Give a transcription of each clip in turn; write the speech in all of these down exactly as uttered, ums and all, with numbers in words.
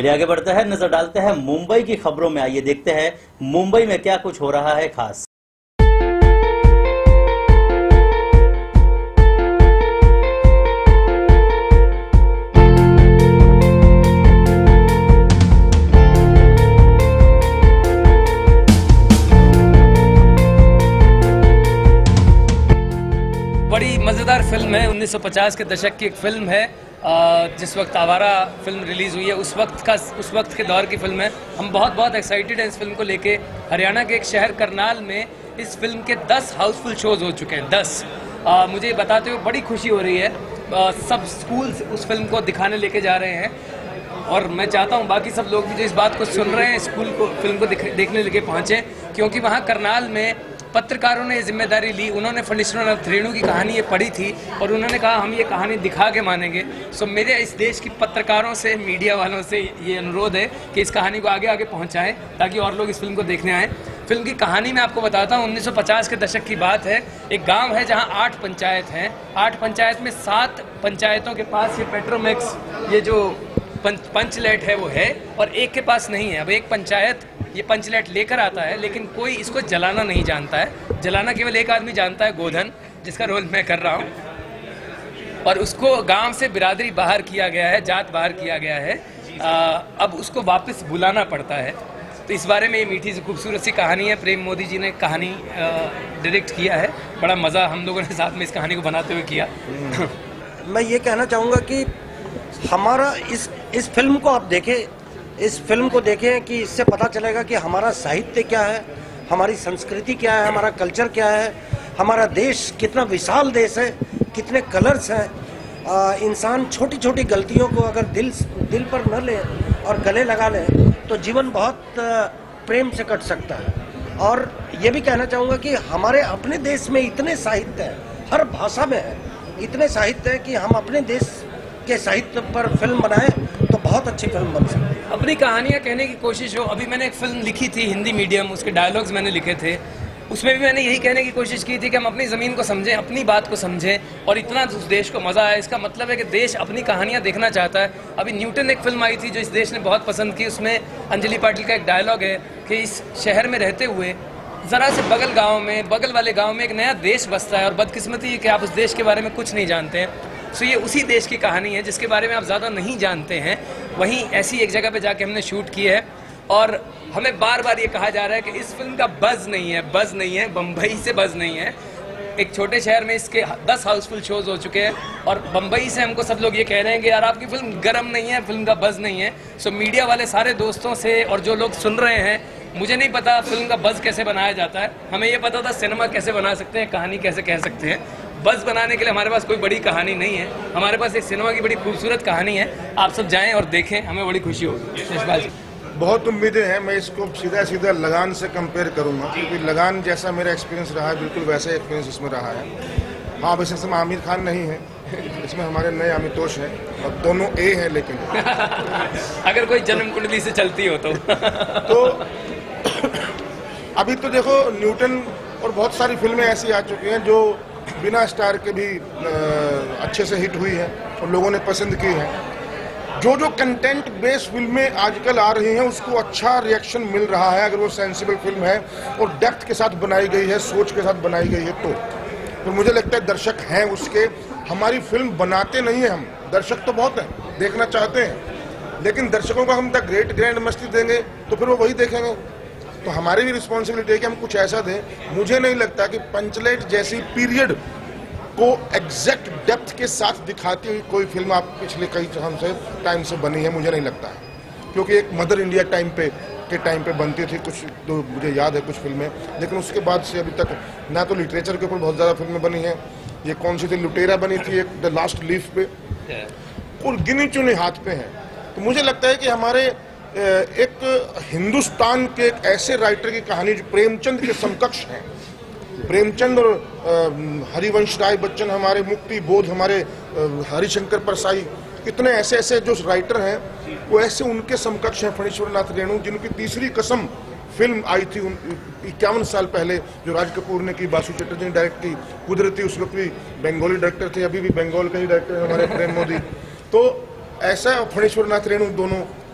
चलिए आगे बढ़ते हैं, नजर डालते हैं मुंबई की खबरों में। आइए देखते हैं मुंबई में क्या कुछ हो रहा है खास। बड़ी मज़ेदार फिल्म है, उन्नीस सौ पचास के दशक की एक फिल्म है। जिस वक्त आवारा फिल्म रिलीज़ हुई है उस वक्त का उस वक्त के दौर की फिल्म है। हम बहुत बहुत एक्साइटेड हैं इस फिल्म को लेके। हरियाणा के एक शहर करनाल में इस फिल्म के दस हाउसफुल शोज हो चुके हैं। दस आ, मुझे बताते हुए बड़ी खुशी हो रही है। आ, सब स्कूल्स उस फिल्म को दिखाने लेके जा रहे हैं और मैं चाहता हूँ बाकी सब लोग भी जो इस बात को सुन रहे हैं स्कूल को फिल्म को देखने लेके पहुँचें, क्योंकि वहाँ करनाल में पत्रकारों ने ये जिम्मेदारी ली। उन्होंने फणीश्वरनाथ रेणु की कहानी ये पढ़ी थी और उन्होंने कहा हम ये कहानी दिखा के मानेंगे। सो मेरे इस देश की पत्रकारों से, मीडिया वालों से ये अनुरोध है कि इस कहानी को आगे आगे पहुंचाएं ताकि और लोग इस फिल्म को देखने आएँ। फिल्म की कहानी मैं आपको बताता हूँ, उन्नीस सौ पचास के दशक की बात है। एक गाँव है जहाँ आठ पंचायत हैं। आठ पंचायत में सात पंचायतों के पास ये पेट्रोमैक्स, ये जो पंच पंचलेट है वो है, और एक के पास नहीं है। अब एक पंचायत ये पंचलेट लेकर आता है लेकिन कोई इसको जलाना नहीं जानता है। जलाना केवल एक आदमी जानता है, गोधन, जिसका रोल मैं कर रहा हूँ। और उसको गांव से बिरादरी बाहर किया गया है, जात बाहर किया गया है। आ, अब उसको वापस बुलाना पड़ता है। तो इस बारे में ये मीठी सी खूबसूरत सी कहानी है। प्रेम मोदी जी ने कहानी डायरेक्ट किया है। बड़ा मज़ा हम लोगों ने साथ में इस कहानी को बनाते हुए किया। मैं ये कहना चाहूँगा कि हमारा इस इस फिल्म को आप देखें, इस फिल्म को देखें कि इससे पता चलेगा कि हमारा साहित्य क्या है, हमारी संस्कृति क्या है, हमारा कल्चर क्या है, हमारा देश कितना विशाल देश है, कितने कलर्स हैं। इंसान छोटी छोटी गलतियों को अगर दिल दिल पर न ले और गले लगा ले तो जीवन बहुत प्रेम से कट सकता है। और ये भी कहना चाहूँगा कि हमारे अपने देश में इतने साहित्य है, हर भाषा में है, इतने साहित्य है कि हम अपने देश के साहित्य पर फिल्म बनाएं तो बहुत अच्छी फिल्म बन सकती है। अपनी कहानियाँ कहने की कोशिश हो। अभी मैंने एक फिल्म लिखी थी हिंदी मीडियम, उसके डायलॉग्स मैंने लिखे थे। उसमें भी मैंने यही कहने की कोशिश की थी कि हम अपनी ज़मीन को समझें, अपनी बात को समझें, और इतना उस देश को मज़ा आया। इसका मतलब है कि देश अपनी कहानियाँ देखना चाहता है। अभी न्यूटन एक फिल्म आई थी जो इस देश ने बहुत पसंद की। उसमें अंजलि पाटिल का एक डायलॉग है कि इस शहर में रहते हुए ज़रा से बगल गाँव में, बगल वाले गाँव में एक नया देश बसता है और बदकिस्मती है कि आप उस देश के बारे में कुछ नहीं जानते हैं। सो ये उसी देश की कहानी है जिसके बारे में आप ज़्यादा नहीं जानते हैं। वहीं ऐसी एक जगह पे जाके हमने शूट की है और हमें बार बार ये कहा जा रहा है कि इस फिल्म का बज़ नहीं है, बज़ नहीं है, बम्बई से बज़ नहीं है। एक छोटे शहर में इसके दस हाउसफुल शोज हो चुके हैं और बम्बई से हमको सब लोग ये कह रहे हैं कि यार आपकी फिल्म गर्म नहीं है, फिल्म का बज़ नहीं है। सो मीडिया वाले सारे दोस्तों से और जो लोग सुन रहे हैं, मुझे नहीं पता फिल्म का बज़ कैसे बनाया जाता है। हमें ये पता था सिनेमा कैसे बना सकते हैं, कहानी कैसे कह सकते हैं। बज़ बनाने के लिए हमारे पास कोई बड़ी कहानी नहीं है, हमारे पास एक सिनेमा की बड़ी खूबसूरत कहानी है। आप सब जाएं और देखें, हमें बड़ी खुशी होगी। यशपाल जी, बहुत उम्मीदें हैं। मैं इसको सीधा सीधा लगान से कंपेयर करूंगा, क्योंकि लगान जैसा मेरा एक्सपीरियंस रहा है बिल्कुल वैसा एक्सपीरियंस इसमें रहा है। हाँ, वैसे इसमें आमिर खान नहीं है, इसमें हमारे नए आमितोष हैं और दोनों ए हैं। लेकिन अगर कोई जन्म कुंडली से चलती हो तो तो अभी तो देखो न्यूटन और बहुत सारी फिल्में ऐसी आ चुकी हैं जो बिना स्टार के भी अच्छे से हिट हुई है और लोगों ने पसंद की है। जो जो कंटेंट बेस्ड फिल्में आजकल आ रही हैं उसको अच्छा रिएक्शन मिल रहा है, अगर वो सेंसिबल फिल्म है और डेप्थ के साथ बनाई गई है, सोच के साथ बनाई गई है तो, तो मुझे लगता है दर्शक हैं उसके। हमारी फिल्म बनाते नहीं हैं हम, दर्शक तो बहुत हैं, देखना चाहते हैं, लेकिन दर्शकों को हम द ग्रेट ग्रैंड मस्ती देंगे तो फिर वो वही देखेंगे। तो हमारी भी रिस्पॉन्सिबिलिटी है कि हम कुछ ऐसा दें। मुझे नहीं लगता कि पंचलेट जैसी पीरियड को एग्जैक्ट डेप्थ के साथ दिखाती हुई कोई फिल्म आप पिछले कई से टाइम से बनी है, मुझे नहीं लगता है। क्योंकि एक मदर इंडिया टाइम पे के टाइम पे बनती थी कुछ, तो मुझे याद है कुछ फिल्में, लेकिन उसके बाद से अभी तक ना तो लिटरेचर के ऊपर बहुत ज़्यादा फिल्में बनी हैं। ये कौन सी थी, लुटेरा बनी थी एक, द लास्ट लीफ पे, और गिनी चुनी हाथ पे हैं। तो मुझे लगता है कि हमारे एक हिंदुस्तान के एक ऐसे राइटर की कहानी जो प्रेमचंद के समकक्ष हैं, प्रेमचंद और हरिवंश राय बच्चन हमारे, मुक्ति बोध हमारे, हरिशंकर परसाई, कितने ऐसे ऐसे जो राइटर हैं वो ऐसे उनके समकक्ष हैं। फणीश्वरनाथ रेणु, जिनकी तीसरी कसम फिल्म आई थी इक्यावन साल पहले जो राज कपूर ने की, बासु चटर्जी ने डायरेक्ट की। कुदरती उस वक्त भी बंगाली डायरेक्टर थे, अभी भी बंगाल के ही डायरेक्टर हैं हमारे प्रेम मोदी। तो ऐसा फणीश्वरनाथ रेणु दोनों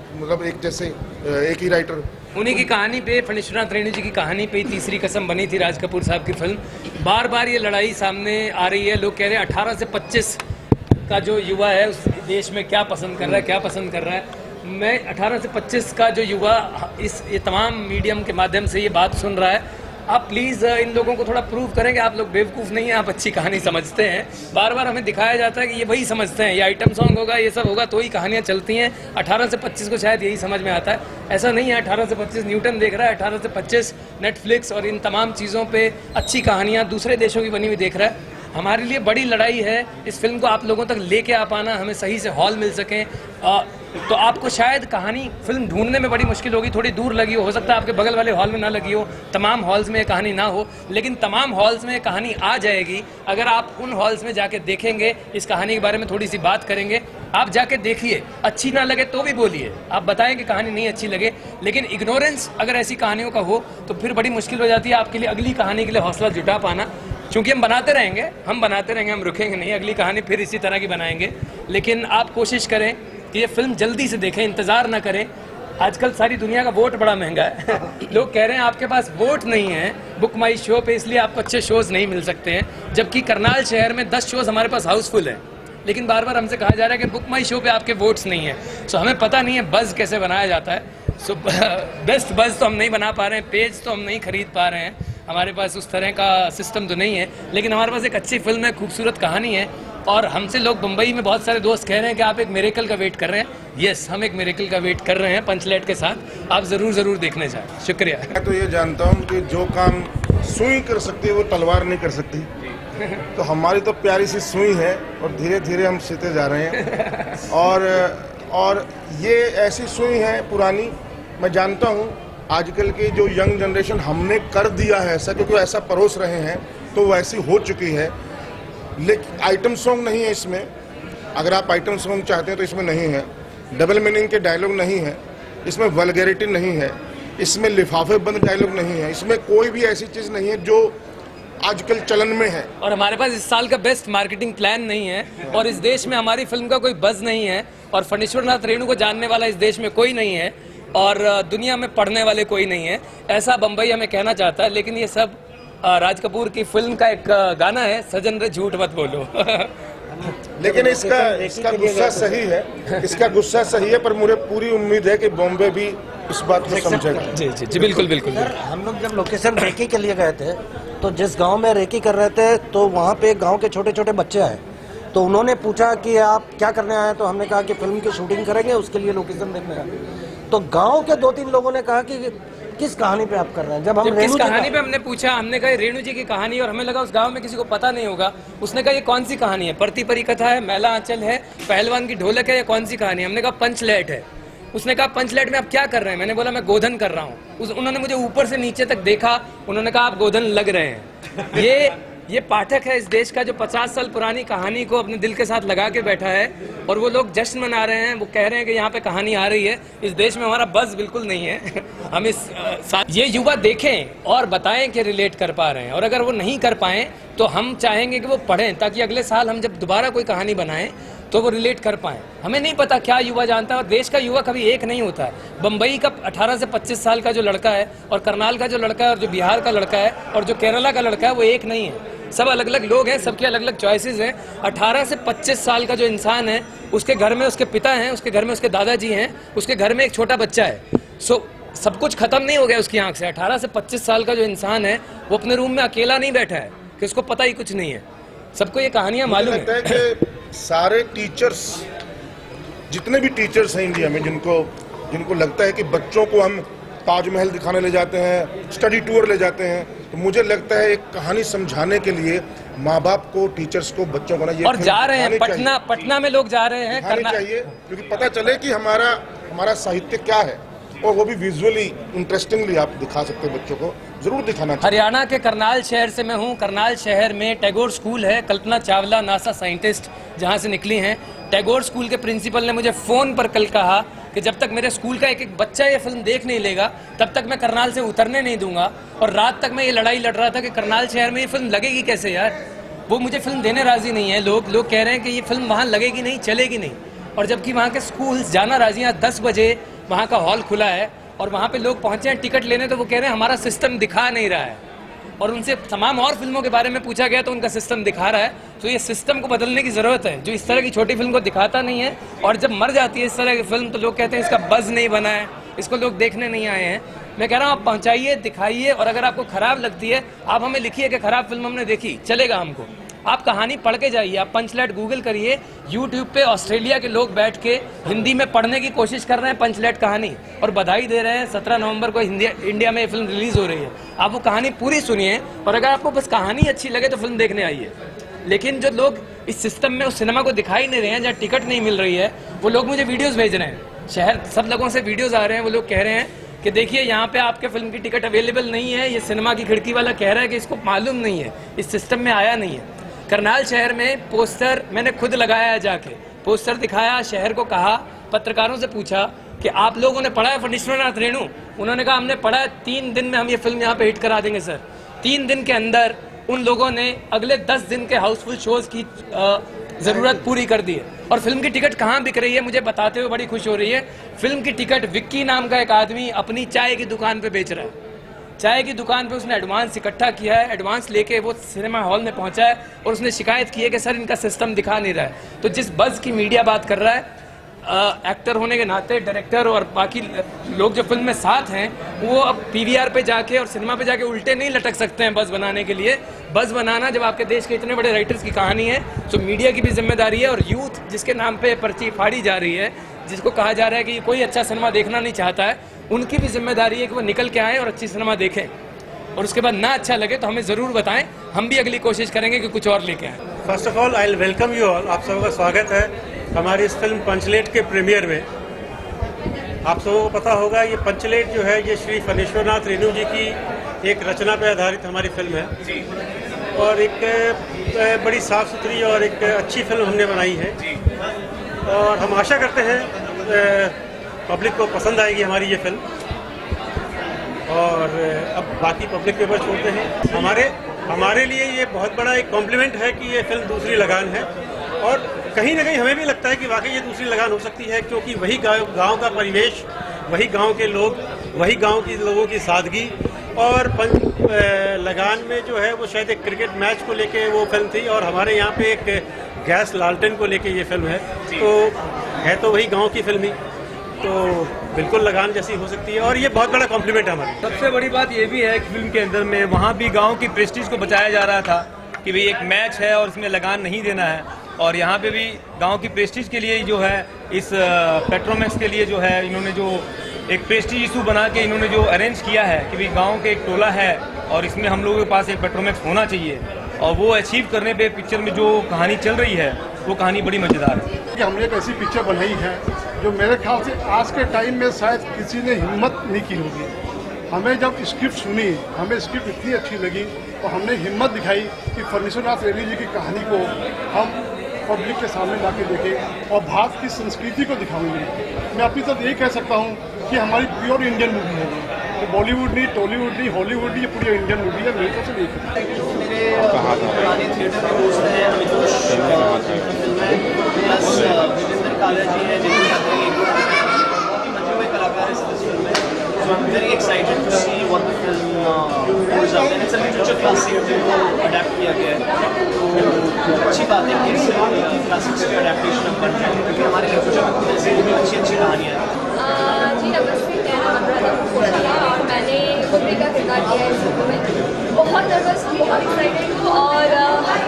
मतलब एक जैसे एक ही राइटर। उन्हीं की कहानी पे, फणीश्वरनाथ रेणु जी की कहानी पे तीसरी कसम बनी थी राज कपूर साहब की फिल्म। बार बार ये लड़ाई सामने आ रही है, लोग कह रहे हैं अठारह से पच्चीस का जो युवा है उस देश में क्या पसंद कर रहा है, क्या पसंद कर रहा है। मैं अठारह से पच्चीस का जो युवा इस ये तमाम मीडियम के माध्यम से ये बात सुन रहा है, आप प्लीज़ इन लोगों को थोड़ा प्रूव करें कि आप लोग बेवकूफ़ नहीं हैं, आप अच्छी कहानी समझते हैं। बार बार हमें दिखाया जाता है कि ये वही समझते हैं, ये आइटम सॉन्ग होगा, ये सब होगा तो ही कहानियाँ चलती हैं। अठारह से पच्चीस को शायद यही समझ में आता है, ऐसा नहीं है। अठारह से पच्चीस न्यूटन देख रहा है, अठारह से पच्चीस नेटफ्लिक्स और इन तमाम चीज़ों पर अच्छी कहानियाँ दूसरे देशों की बनी हुई देख रहा है। हमारे लिए बड़ी लड़ाई है इस फिल्म को आप लोगों तक लेके आ पाना, हमें सही से हॉल मिल सकें। आ, तो आपको शायद कहानी फिल्म ढूंढने में बड़ी मुश्किल होगी, थोड़ी दूर लगी हो, हो सकता है आपके बगल वाले हॉल में ना लगी हो, तमाम हॉल्स में ये कहानी ना हो, लेकिन तमाम हॉल्स में ये कहानी आ जाएगी अगर आप उन हॉल्स में जाके देखेंगे, इस कहानी के बारे में थोड़ी सी बात करेंगे। आप जाके देखिए, अच्छी ना लगे तो भी बोलिए, आप बताएं कि कहानी नहीं अच्छी लगे, लेकिन इग्नोरेंस अगर ऐसी कहानियों का हो तो फिर बड़ी मुश्किल हो जाती है आपके लिए अगली कहानी के लिए हौसला जुटा पाना। क्योंकि हम बनाते रहेंगे हम बनाते रहेंगे हम रुकेंगे नहीं, अगली कहानी फिर इसी तरह की बनाएंगे। लेकिन आप कोशिश करें कि ये फिल्म जल्दी से देखें, इंतज़ार ना करें। आजकल सारी दुनिया का वोट बड़ा महंगा है लोग कह रहे हैं आपके पास वोट नहीं है बुक माई शो पे, इसलिए आपको अच्छे शोज़ नहीं मिल सकते हैं, जबकि करनाल शहर में दस शोज़ हमारे पास हाउसफुल है, लेकिन बार बार हमसे कहा जा रहा है कि बुक माई शो पे आपके वोट्स नहीं है। सो हमें पता नहीं है बज़ कैसे बनाया जाता है। सो बेस्ट बज़ तो हम नहीं बना पा रहे हैं, पेज तो हम नहीं खरीद पा रहे हैं, हमारे पास उस तरह का सिस्टम तो नहीं है, लेकिन हमारे पास एक अच्छी फिल्म है, खूबसूरत कहानी है। और हमसे लोग मुंबई में बहुत सारे दोस्त कह रहे हैं कि आप एक मिरेकल का वेट कर रहे हैं। यस, हम एक मिरेकल का वेट कर रहे हैं पंचलेट के साथ, आप ज़रूर ज़रूर देखने जाएं। शुक्रिया। मैं तो ये जानता हूँ कि जो काम सुई कर सकती है वो तलवार नहीं कर सकती, तो हमारी तो प्यारी सी सुई है और धीरे धीरे हम सीते जा रहे हैं। और और ये ऐसी सुई है पुरानी, मैं जानता हूँ आजकल की जो यंग जनरेशन हमने कर दिया है ऐसा, क्योंकि ऐसा परोस रहे हैं तो वैसी हो चुकी है। लेकिन आइटम सॉन्ग नहीं है इसमें, अगर आप आइटम सॉन्ग चाहते हैं तो इसमें नहीं है, डबल मीनिंग के डायलॉग नहीं है इसमें, वल्गैरिटी नहीं है इसमें, लिफाफे बंद डायलॉग नहीं है इसमें, कोई भी ऐसी चीज़ नहीं है जो आजकल चलन में है। और हमारे पास इस साल का बेस्ट मार्केटिंग प्लान नहीं है, और इस देश में हमारी फिल्म का कोई बज़ नहीं है, और फणीश्वरनाथ रेणु को जानने वाला इस देश में कोई नहीं है, और दुनिया में पढ़ने वाले कोई नहीं है, ऐसा बम्बई हमें कहना चाहता है। लेकिन ये सब राज कपूर की फिल्म का एक गाना है, सजन रे झूठ मत बोलो लेकिन इसका इसका गुस्सा सही है, इसका गुस्सा सही है, पर मुझे पूरी उम्मीद है कि बॉम्बे भी इस बात को समझेगा। जी जी जी बिल्कुल बिल्कुल। हम लोग जब लोकेशन रेकी के लिए गए थे तो जिस गांव में रेकी कर रहे थे तो वहाँ पे गांव के छोटे छोटे बच्चे आए, तो उन्होंने पूछा कि आप क्या करने आए, तो हमने कहा कि फिल्म की शूटिंग करेंगे, उसके लिए लोकेशन देखने आए। तो गांव के दो तीन लोगों ने कहा कि किस कहानी पे आप कर रहे हैं। जब हम जब किस कहानी पे हमने पूछा, हमने कहा रेणु जी की कहानी, और हमें लगा उस गांव में किसी को पता नहीं होगा। उसने कहा ये कौन सी कहानी है, परती परी कथा है, मैला आंचल है, पहलवान की ढोलक है, या कौन सी कहानी है। हमने कहा पंचलैट है। उसने कहा पंचलैट में आप क्या कर रहे हैं, मैंने बोला मैं गोधन कर रहा हूँ। उन्होंने मुझे ऊपर से नीचे तक देखा, उन्होंने कहा आप गोधन लग रहे हैं। ये ये पाठक है इस देश का जो पचास साल पुरानी कहानी को अपने दिल के साथ लगा के बैठा है, और वो लोग जश्न मना रहे हैं, वो कह रहे हैं कि यहाँ पे कहानी आ रही है। इस देश में हमारा बज़ बिल्कुल नहीं है हम इस आ, ये युवा देखें और बताएं कि रिलेट कर पा रहे हैं, और अगर वो नहीं कर पाएं तो हम चाहेंगे कि वो पढ़ें, ताकि अगले साल हम जब दोबारा कोई कहानी बनाएं तो वो रिलेट कर पाएं। हमें नहीं पता क्या युवा जानता है, और देश का युवा कभी एक नहीं होता है। बम्बई का अठारह से पच्चीस साल का जो लड़का है, और करनाल का जो लड़का है, और जो बिहार का लड़का है, और जो केरला का लड़का है, वो एक नहीं है। सब अलग अलग लोग हैं, सबकी अलग अलग चॉइसेस हैं। अठारह से पच्चीस साल का जो इंसान है, उसके घर में उसके पिता हैं, उसके घर में उसके दादाजी हैं, उसके घर में एक छोटा बच्चा है। सो सब कुछ खत्म नहीं हो गया उसकी आंख से। अठारह से पच्चीस साल का जो इंसान है, वो अपने रूम में अकेला नहीं बैठा है कि उसको पता ही कुछ नहीं है। सबको ये कहानियां मालूम है। है कि सारे टीचर्स, जितने भी टीचर्स हैं इंडिया में, जिनको जिनको लगता है कि बच्चों को हम ताजमहल दिखाने ले जाते हैं, स्टडी टूर ले जाते हैं, तो मुझे लगता है एक कहानी समझाने के लिए माँ बाप को, टीचर्स को, बच्चों को ना ये और जा रहे हैं पटना, पटना में लोग जा रहे हैं करना चाहिए, क्योंकि पता चले कि हमारा हमारा साहित्य क्या है, और वो भी विजुअली इंटरेस्टिंगली आप दिखा सकते हैं बच्चों को, जरूर दिखाना चाहिए। हरियाणा के करनाल शहर से मैं हूँ। करनाल शहर में टैगोर स्कूल है, कल्पना चावला नासा साइंटिस्ट जहाँ से निकली हैं। टैगोर स्कूल के प्रिंसिपल ने मुझे फ़ोन पर कल कहा कि जब तक मेरे स्कूल का एक एक बच्चा ये फिल्म देख नहीं लेगा, तब तक मैं करनाल से उतरने नहीं दूंगा। और रात तक मैं ये लड़ाई लड़ रहा था कि करनाल शहर में ये फिल्म लगेगी कैसे यार। वो मुझे फिल्म देने राजी नहीं है। लोग लोग कह रहे हैं कि ये फिल्म वहाँ लगेगी नहीं, चलेगी नहीं, और जबकि वहाँ के स्कूल्स जाना राजी हैं। दस बजे वहाँ का हॉल खुला है और वहाँ पे लोग पहुँचे हैं टिकट लेने, तो वो कह रहे हैं हमारा सिस्टम दिखा नहीं रहा है। और उनसे तमाम और फिल्मों के बारे में पूछा गया तो उनका सिस्टम दिखा रहा है। तो ये सिस्टम को बदलने की ज़रूरत है, जो इस तरह की छोटी फिल्म को दिखाता नहीं है। और जब मर जाती है इस तरह की फिल्म तो लोग कहते हैं इसका बज़ नहीं बना है, इसको लोग देखने नहीं आए हैं। मैं कह रहा हूँ आप पहुँचाइए, दिखाइए, और अगर आपको ख़राब लगती है आप हमें लिखिए कि ख़राब फिल्म हमने देखी, चलेगा हमको। आप कहानी पढ़ के जाइए, आप पंचलैट गूगल करिए, यूट्यूब पे ऑस्ट्रेलिया के लोग बैठ के हिंदी में पढ़ने की कोशिश कर रहे हैं पंचलैट कहानी, और बधाई दे रहे हैं सत्रह नवंबर को हिंदी इंडिया में ये फिल्म रिलीज हो रही है। आप वो कहानी पूरी सुनिए, और अगर आपको बस कहानी अच्छी लगे तो फिल्म देखने आइए। लेकिन जो लोग इस सिस्टम में उस सिनेमा को दिखाई नहीं रहे हैं, जहाँ टिकट नहीं मिल रही है, वो लोग मुझे वीडियोज़ भेज रहे हैं, शहर सब लोगों से वीडियोज़ आ रहे हैं। वो लोग कह रहे हैं कि देखिए यहाँ पे आपके फिल्म की टिकट अवेलेबल नहीं है, ये सिनेमा की खिड़की वाला कह रहा है कि इसको मालूम नहीं है, इस सिस्टम में आया नहीं है। करनाल शहर में पोस्टर मैंने खुद लगाया है, जाके पोस्टर दिखाया, शहर को कहा, पत्रकारों से पूछा कि आप लोगों ने पढ़ा है फणीश्वरनाथ रेणु? उन्होंने कहा हमने पढ़ा है, तीन दिन में हम ये फिल्म यहाँ पे हिट करा देंगे सर। तीन दिन के अंदर उन लोगों ने अगले दस दिन के हाउसफुल शोज की ज़रूरत पूरी कर दी है। और फिल्म की टिकट कहाँ बिक रही है मुझे बताते हुए बड़ी खुश हो रही है। फिल्म की टिकट विक्की नाम का एक आदमी अपनी चाय की दुकान पे बेच रहा है। चाय की दुकान पे उसने एडवांस इकट्ठा किया है, एडवांस लेके वो सिनेमा हॉल में पहुंचा है और उसने शिकायत की है कि सर इनका सिस्टम दिखा नहीं रहा है। तो जिस बज़ की मीडिया बात कर रहा है, आ, एक्टर होने के नाते डायरेक्टर और बाकी लोग जो फिल्म में साथ हैं, वो अब पीवीआर पे जाके और सिनेमा पे जाके उल्टे नहीं लटक सकते हैं बज़ बनाने के लिए। बज़ बनाना जब आपके देश के इतने बड़े राइटर्स की कहानी है तो मीडिया की भी जिम्मेदारी है। और यूथ जिसके नाम पे पर्ची फाड़ी जा रही है, जिसको कहा जा रहा है कि कोई अच्छा सिनेमा देखना नहीं चाहता है, उनकी भी जिम्मेदारी है कि वो निकल के आएँ और अच्छी सिनेमा देखें। और उसके बाद ना अच्छा लगे तो हमें ज़रूर बताएं, हम भी अगली कोशिश करेंगे कि कुछ और लेके आएँ। First of all I welcome you all, आप सबका स्वागत है हमारी इस फिल्म पंचलेट के प्रीमियर में। आप सबको को पता होगा ये पंचलेट जो है ये श्री फणीश्वरनाथ रेणु जी की एक रचना पर आधारित हमारी फिल्म है जी। और एक बड़ी साफ़ सुथरी और एक अच्छी फिल्म हमने बनाई है जी। और हम आशा करते हैं पब्लिक को पसंद आएगी हमारी ये फिल्म। और अब बाकी पब्लिक के ऊपर छोड़ते हैं। हमारे हमारे लिए ये बहुत बड़ा एक कॉम्प्लीमेंट है कि ये फिल्म दूसरी लगान है, और कहीं ना कहीं हमें भी लगता है कि वाकई ये दूसरी लगान हो सकती है, क्योंकि वही गाँव गाँव का परिवेश, वही गांव के लोग, वही गांव की लोगों की सादगी। और पंच लगान में जो है वो शायद एक क्रिकेट मैच को लेके वो फिल्म थी, और हमारे यहाँ पे एक गैस लालटेन को लेके ये फिल्म है। तो है तो वही गांव की फिल्म ही, तो बिल्कुल लगान जैसी हो सकती है, और ये बहुत बड़ा कॉम्प्लीमेंट है हमारी। सबसे बड़ी बात ये भी है कि फिल्म के अंदर में वहाँ भी गांव की प्रेस्टीज को बचाया जा रहा था कि भाई एक मैच है और इसमें लगान नहीं देना है। और यहाँ पे भी गांव की प्रेस्टीज के लिए जो है इस पेट्रोमैक्स के लिए जो है इन्होंने जो एक प्रेस्टीज इशू बना के इन्होंने जो अरेंज किया है कि भाई गाँव के एक टोला है और इसमें हम लोगों के पास एक पेट्रोमैक्स होना चाहिए, और वो अचीव करने पे पिक्चर में जो कहानी चल रही है वो कहानी बड़ी मज़ेदार है। कि हमने एक ऐसी पिक्चर बनाई है जो मेरे ख्याल से आज के टाइम में शायद किसी ने हिम्मत नहीं की होगी। हमें जब स्क्रिप्ट सुनी, हमें स्क्रिप्ट इतनी अच्छी लगी और हमने हिम्मत दिखाई कि फणीश्वरनाथ रेणु जी की कहानी को हम पब्लिक के सामने ला के देखें और भारत की संस्कृति को दिखाएंगे। मैं अपनी तरफ यही कह सकता हूँ कि हमारी प्योर इंडियन मूवी है, तो बॉलीवुड नहीं, टॉलीवुड नहीं, हॉलीवुड नहीं, ये पूरी इंडियन मूवी है। मेरे तरफ से देखिए मेरे पुराने थिएटर के दोस्त हैं अमितोष प्लस विजेंद्र काला जी हैं, जिनके साथ बहुत ही मजे हुए कलाकार इस फिल्म में। So I'm very excited to see what the film goes up. And it's a literature classic को अडेप्ट किया गया है, तो अच्छी बात है कि इस क्लासिक्स के अडेप्टेशन अब बन रहे हैं, क्योंकि हमारे लिटरेचर में खुद ऐसी अच्छी अच्छी कहानियाँ हैं। जी नमस्ते, मैं अनुराधा कोशिया और मैंने गुप्री का किरदार किया है इस फिल्म में। बहुत नर्वस हूँ, बहुत एक्साइटेड हूँ और